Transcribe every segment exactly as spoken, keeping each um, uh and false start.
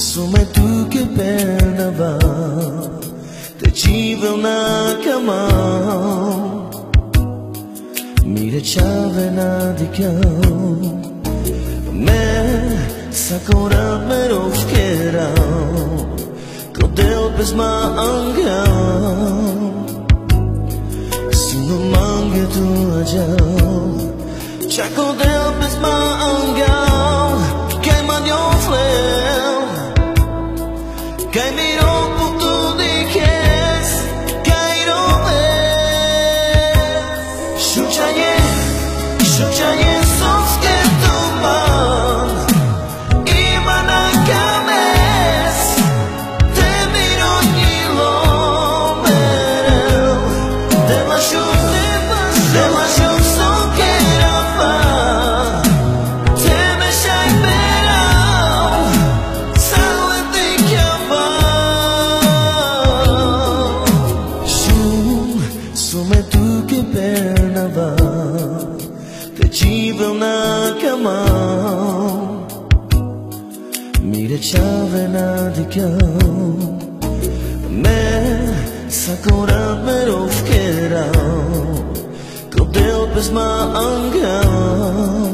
Sume tu che pernava te cive una camao mire chave na dikao me sakura me rofkerao kodel bez ma angao suno mange tu ajao chakodel bez ma angao queima de um fleu quem mirou por tudo e quis caíram ver chuchaye chuchaye sos que toman e manacames te mirou ni lo vereu de la chute de la chute só que era fa te me chai verão sabe de que Sume tu che pernava te cive una camao mire chave na dikao me sakura me rofkerao kodel bez ma angao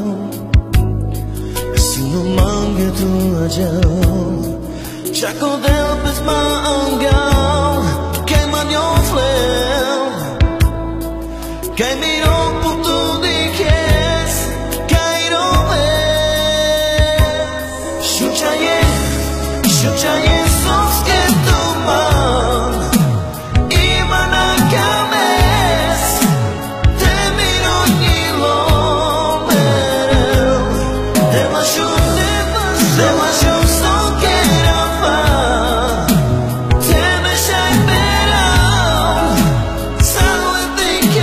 suno mange tu ajao chakodel bez ma angao queima de um fleu quem mirou por tudo e quis caíram ver chuchaye chuchaye sos que toman e manacames te mirou ni lo vereu de la chute de la chute só que era fa te me chai verão sabe de que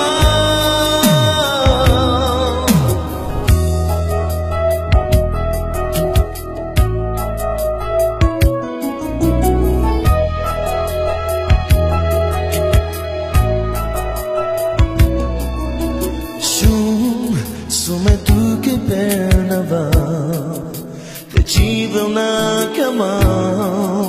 Sume tu che pernava te cive una camao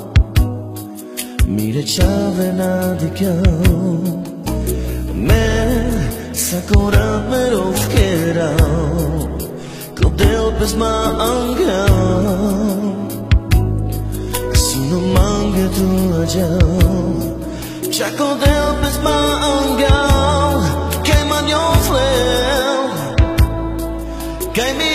mire chave na dikao me sakura me rofkerao kodel bez ma angao suno mange tu ajao chakodel bez ma angao queima de um fleu quem me